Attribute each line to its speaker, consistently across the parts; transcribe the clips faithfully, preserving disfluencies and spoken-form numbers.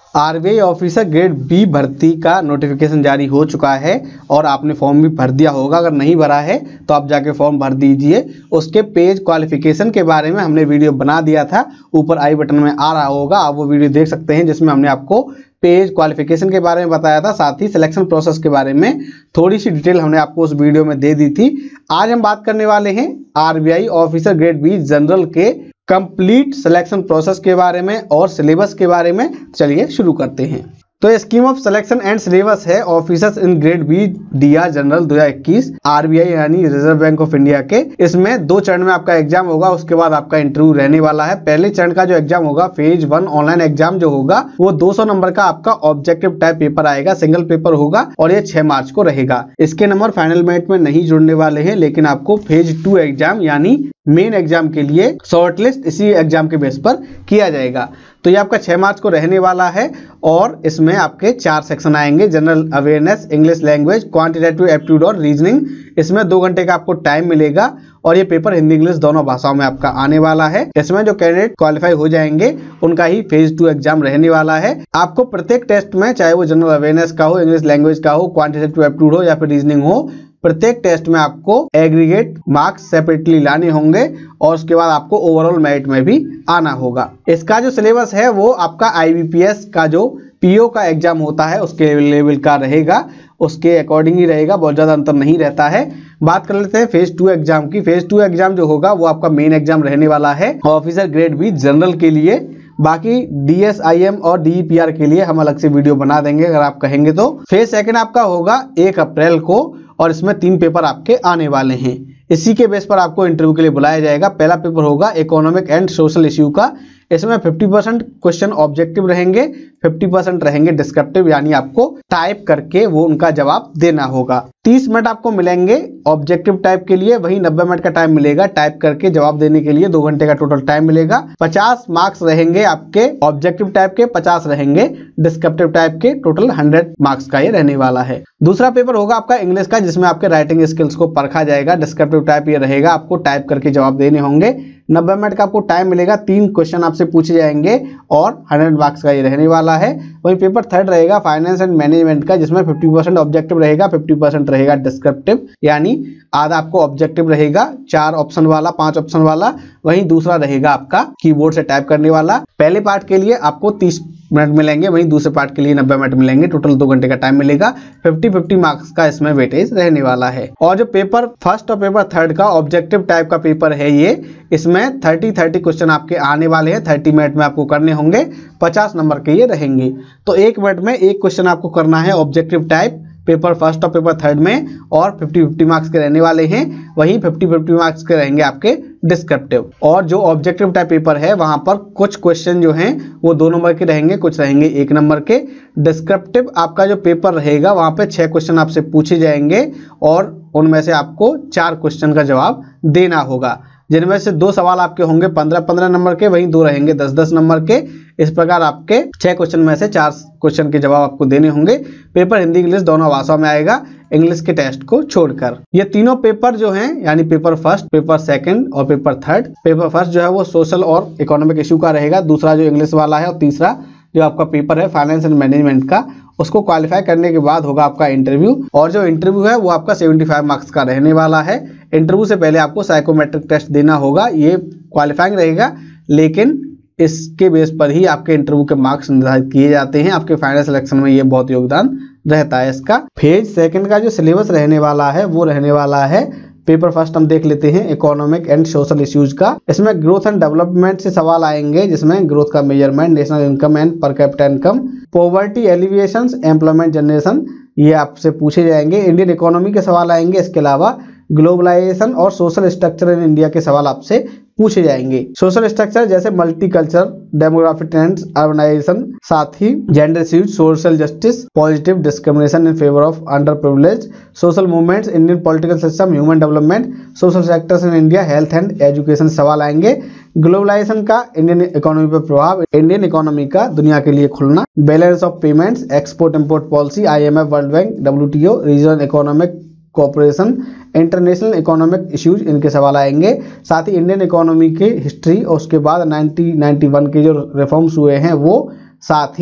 Speaker 1: RBI officer grade B भर्ती का notification जारी हो चुका है और आपने फॉर्म भी भर दिया होगा। अगर नहीं भरा है तो आप जाके फॉर्म भर दीजिए। उसके पेज क्वालिफिकेशन के बारे में हमने वीडियो बना दिया था, ऊपर आई बटन में आ रहा होगा, आप वो वीडियो देख सकते हैं जिसमें हमने आपको पेज क्वालिफिकेशन के बारे में बताया था, साथ ही सिलेक्शन प्रोसेस के बारे में थोड़ी सी डिटेल हमने आपको उस वीडियो में दे दी थी। आज हम बात करने वाले हैं RBI officer grade B general के कंप्लीट सिलेक्शन प्रोसेस के बारे में और सिलेबस के बारे में। चलिए शुरू करते हैं। तो scheme of selection and syllabus है officers in grade B DR general दो हज़ार इक्कीस आरबीआई यानी रिजर्व बैंक ऑफ इंडिया के। इसमें दो चरण में आपका एग्जाम होगा, उसके बाद आपका इंटरव्यू रहने वाला है। पहले चरण का जो एग्जाम होगा फेज वन ऑनलाइन एग्जाम जो होगा वो दो सौ नंबर का आपका ऑब्जेक्टिव टाइप पेपर आएगा, सिंगल पेपर होगा और ये छह मार्च को रहेगा। इसके नंबर फाइनल मेरिट में नहीं जुड़ने वाले हैं, लेकिन आपको फेज टू एग्जाम यानी मेन एग्जाम के लिए शॉर्टलिस्ट इसी एग्जाम के बेस पर किया जाएगा। तो ये आपका छह मार्च को रहने वाला है और इसमें आपके चार सेक्शन आएंगे, general awareness, English language, quantitative aptitude और रीजनिंग। इसमें दो घंटे का आपको टाइम मिलेगा और ये पेपर हिंदी इंग्लिश दोनों भाषाओं में आपका आने वाला है। इसमें जो कैंडिडेट क्वालिफाई हो जाएंगे उनका ही फेज टू एग्जाम रहने वाला है। आपको प्रत्येक टेस्ट में, चाहे वो जनरल अवेयरनेस का हो, इंग्लिश लैंग्वेज का हो, क्वांटिटेटिव एप्टीट्यूड हो या फिर रीजनिंग हो, प्रत्येक टेस्ट में आपको एग्रीगेट मार्क्स सेपरेटली लाने होंगे और उसके बाद आपको ओवरऑल मेरिट में भी आना होगा। इसका जो सिलेबस है वो आपका आईबीपीएस का जो पीओ का एग्जाम होता है उसके लेवल का रहेगा, उसके अकॉर्डिंग ही रहेगा, बहुत ज्यादा अंतर नहीं रहता है। बात कर लेते हैं फेज टू एग्जाम की। फेज टू एग्जाम जो होगा वो आपका मेन एग्जाम रहने वाला है ऑफिसर ग्रेड बी जनरल के लिए। बाकी डीएसआईएम और डीईपीआर के लिए हम अलग से वीडियो बना देंगे अगर आप कहेंगे तो। फेज सेकंड आपका होगा एक अप्रैल को और इसमें तीन पेपर आपके आने वाले हैं। इसी के बेस पर आपको इंटरव्यू के लिए बुलाया जाएगा। पहला पेपर होगा इकोनॉमिक एंड सोशल इश्यू का। इसमें पचास परसेंट क्वेश्चन ऑब्जेक्टिव रहेंगे, पचास परसेंट रहेंगे डिस्क्रिप्टिव, यानी आपको टाइप करके वो उनका जवाब देना होगा। तीस मिनट आपको मिलेंगे ऑब्जेक्टिव टाइप के लिए, वहीं नब्बे मिनट का टाइम मिलेगा टाइप करके जवाब देने के लिए। दो घंटे का टोटल टाइम मिलेगा। पचास मार्क्स रहेंगे आपके ऑब्जेक्टिव टाइप के, पचास रहेंगे डिस्क्रिप्टिव टाइप के। टोटल सौ मार्क्स का ये रहने वाला है। दूसरा पेपर होगा आपका इंग्लिश का, जिसमें आपके राइटिंग स्किल्स को परखा जाएगा। डिस्क्रिप्टिव टाइप ये रहेगा, आपको टाइप करके जवाब देने होंगे। नब्बे मिनट का आपको टाइम मिलेगा, तीन क्वेश्चन आपसे पूछे जाएंगे और सौ मार्क्स का ये रहने वाला है। वहीं पेपर थर्ड रहेगा फाइनेंस एंड मैनेजमेंट का, जिसमें पचास परसेंट ऑब्जेक्टिव रहेगा, पचास परसेंट रहेगा डिस्क्रिप्टिव, यानी आधा आपको ऑब्जेक्टिव रहेगा, चार ऑप्शन वाला, पांच ऑप्शन वाला। वहीं दूसरा रहेगा आपका कीबोर्ड से टाइप करने वाला। पहले पार्ट के लिए आपको तीस मिनट मिलेंगे, वहीं दूसरे पार्ट के लिए नब्बे मिनट मिलेंगे। टोटल दो घंटे का टाइम मिलेगा। पचास पचास मार्क्स का इसमें वेटेज रहने वाला है। और जो पेपर फर्स्ट और पेपर थर्ड का ऑब्जेक्टिव टाइप का पेपर है ये, इसमें तीस तीस क्वेश्चन आपके आने वाले हैं। तीस मिनट में आपको करने होंगे, पचास नंबर के ये रहेंगे। तो एक मिनट में एक क्वेश्चन आपको करना है ऑब्जेक्टिव टाइप पेपर फर्स्ट और पेपर थर्ड में, और पचास पचास मार्क्स के रहने वाले हैं। वहीं पचास पचास मार्क्स के रहेंगे आपके डिस्क्रिप्टिव। और जो ऑब्जेक्टिव टाइप पेपर है वहां पर कुछ क्वेश्चन जो हैं वो दो नंबर के रहेंगे, कुछ रहेंगे एक नंबर के। डिस्क्रिप्टिव आपका जो पेपर रहेगा वहां पे छह क्वेश्चन आपसे पूछे जाएंगे और उनमें से आपको चार क्वेश्चन का जवाब देना होगा, जिनमें से दो सवाल आपके होंगे पंद्रह पंद्रह नंबर के, वहीं दो रहेंगे दस दस नंबर के। इस प्रकार आपके छह क्वेश्चन में से चार क्वेश्चन के जवाब आपको देने होंगे। पेपर हिंदी इंग्लिश दोनों भाषाओं में आएगा, इंग्लिश के टेस्ट को छोड़कर। ये तीनों पेपर जो हैं, यानी पेपर फर्स्ट, पेपर सेकंड और पेपर थर्ड। पेपर फर्स्ट जो है वो सोशल और इकोनॉमिक इश्यू का रहेगा, दूसरा जो इंग्लिश वाला है, और तीसरा जो आपका पेपर है फाइनेंस एंड मैनेजमेंट का। उसको क्वालिफाई करने के बाद होगा आपका इंटरव्यू, और जो इंटरव्यू है वो आपका पचहत्तर मार्क्स का रहने वाला है। इंटरव्यू से पहले आपको साइकोमेट्रिक टेस्ट देना होगा, ये क्वालिफाइंग रहेगा, लेकिन इसके बेस पर ही आपके इंटरव्यू के मार्क्स निर्धारित किए जाते हैं। आपके फाइनल सिलेक्शन में ये बहुत योगदान रहता है इसका। फेज सेकंड का जो सिलेबस रहने वाला है वो रहने वाला है, पेपर फर्स्ट हम देख लेते हैं इकोनॉमिक एंड सोशल इश्यूज का। इसमें ग्रोथ एंड डेवलपमेंट से सवाल आएंगे, जिसमें ग्रोथ का measurement, national income and per capita income, poverty alleviation, employment generation, ये आपसे पूछे जाएंगे। इंडियन इकोनॉमी के सवाल आएंगे। इसके अलावा ग्लोबलाइजेशन और सोशल स्ट्रक्चर इन इंडिया के सवाल आपसे पूछे जाएंगे। सोशल स्ट्रक्चर जैसे मल्टीकल्चर, डेमोग्राफिक ट्रेंड्स, अर्बनाइजेशन, साथ ही gender issues, social justice, positive discrimination in favour of under privilege, social movements, Indian political system, human development, social sectors in India, health and education सवाल आएंगे। Globalisation का Indian economy पर प्रभाव, Indian economy का दुनिया के लिए खुलना, balance of payments, export import policy, IMF, world bank, WTO, regional economic cooperation, international economic issues, इनके सवाल आएंगे। साथ ही इंडियन इकोनॉमी की हिस्ट्री और उसके बाद नाइनटीन नाइंटी वन के जो रिफॉर्म्स हुए हैं वो, साथ ही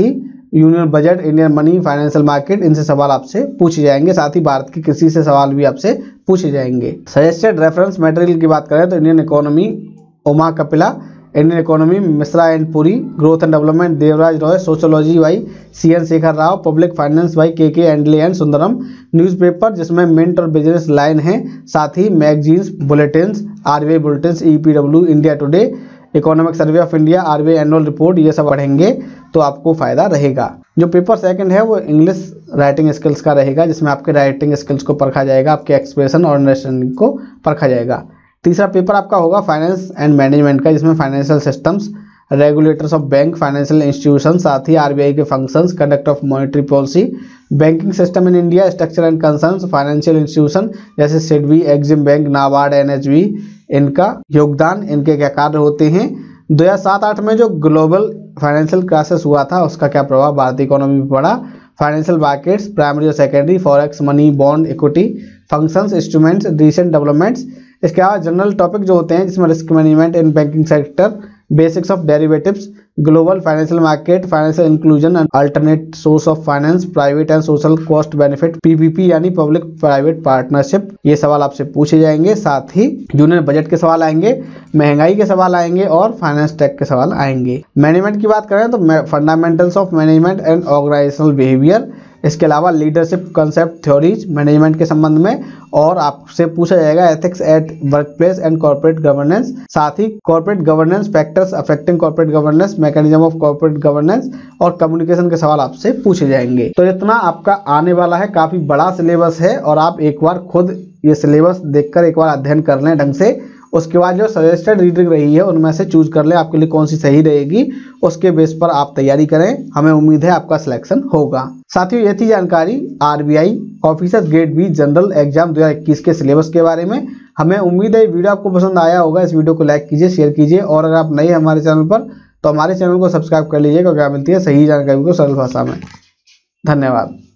Speaker 1: union budget, Indian money, financial market, इनसे सवाल आपसे पूछे जाएंगे। साथ ही भारत की कृषि से सवाल भी आपसे पूछे जाएंगे। सजेस्टेड रेफरेंस मटेरियल की बात करें तो Indian economy Uma Kapila, Indian economy Mishra and Puri, growth and development Devraj Roy, sociology by C N Shekhar Rao, public finance by K K Andley and Sundaram, newspaper जिसमें मिंट और बिजनेस लाइन है, साथ ही magazines, bulletins, RBI bulletins, EPW, India Today, economic survey of India, RBI annual report, ये सब पढ़ेंगे तो आपको फायदा रहेगा। जो पेपर सेकंड है वो इंग्लिश राइटिंग स्किल्स का रहेगा, जिसमें आपके राइटिंग स्किल्स को परखा जाएगा, आपके एक्सप्रेशन और अंडरस्टैंडिंग को परखा जाएगा। तीसरा पेपर आपका होगा फाइनेंस एंड मैनेजमेंट का, जिसमें financial systems, regulators of bank, financial institution, साथ ही आरबीआई के functions, conduct of monetary policy, banking system in India, structure and concerns, financial institution जैसे SIDBI, EXIM bank, NABARD, NHB, इनका योगदान, इनके क्या कार्य होते हैं। दो हज़ार सात आठ में जो ग्लोबल फाइनेंशियल क्राइसिस हुआ था उसका क्या प्रभाव भारतीय इकोनॉमी पर पड़ा, फाइनेंशियल मार्केट्स, प्राइमरी और secondary, forex, money, bond, equity, functions, instruments, recent developments. इसके अलावा जनरल टॉपिक जो होते हैं जिसमें risk management in banking sector, basics of derivatives, global financial market, financial inclusion and alternate source of finance, private and social cost benefit, PPP यानी public private partnership, ये सवाल आपसे पूछे जाएंगे। साथ ही यूनियन बजट के सवाल आएंगे, महंगाई के सवाल आएंगे और फाइनेंस टेक के सवाल आएंगे। मैनेजमेंट की बात करें तो fundamentals of management and organisational behaviour, इसके अलावा लीडरशिप कंसेप्ट थ्योरीज मैनेजमेंट के संबंध में, और आपसे पूछा जाएगा ethics at workplace and corporate governance, साथ ही corporate governance factors affecting corporate governance, mechanism of corporate governance और कम्युनिकेशन के सवाल आपसे पूछे जाएंगे। तो इतना आपका आने वाला है, काफी बड़ा सिलेबस है और आप एक बार खुद ये सिलेबस देखकर एक बार अध्ययन कर लें ढंग से। उसके बाद जो सजेस्टेड रीडिंग रही है उनमें से चूज कर ले आपके लिए कौन सी सही रहेगी, उसके बेस पर आप तैयारी करें। हमें उम्मीद है आपका सिलेक्शन होगा। साथियों ये थी जानकारी RBI officers grade B general exam दो हज़ार इक्कीस के सिलेबस के बारे में। हमें उम्मीद है वीडियो आपको पसंद आया होगा। इस वीडियो को लाइक कीजिए, शेयर कीजिए और अगर आप नए हैं हमारे चैनल पर तो हमारे चैनल को सब्सक्राइब कर लीजिएगा, क्या मिलती है सही जानकारी को सरल भाषा में। धन्यवाद।